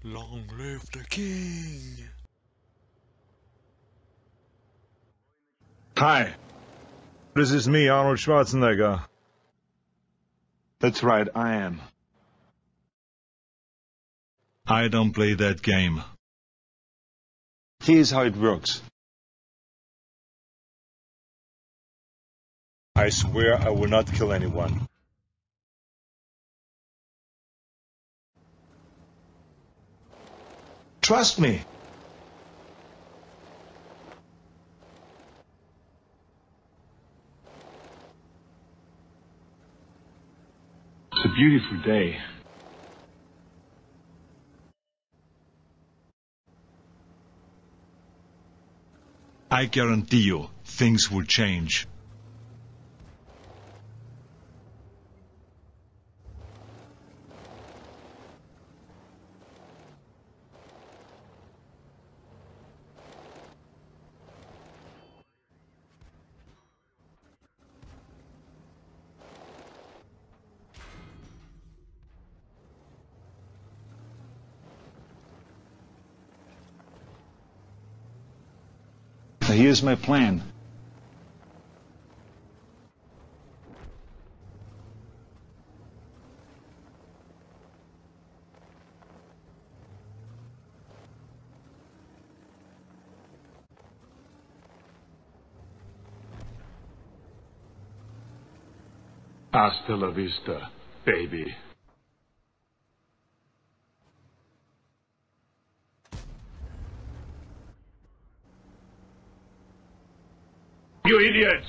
Long live the king! Hi. This is me, Arnold Schwarzenegger. That's right, I am. I don't play that game. Here's how it works. I swear I will not kill anyone. Trust me. It's a beautiful day. I guarantee you, things will change. Here's my plan. Hasta la vista, baby. You idiot!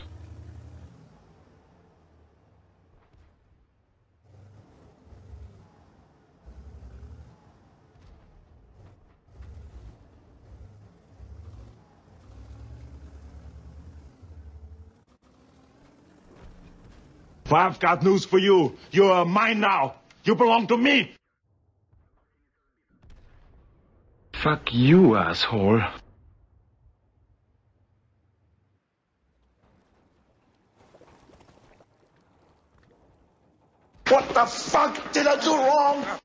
I've got news for you. You are mine now. You belong to me. Fuck you, asshole. What the fuck did I do wrong?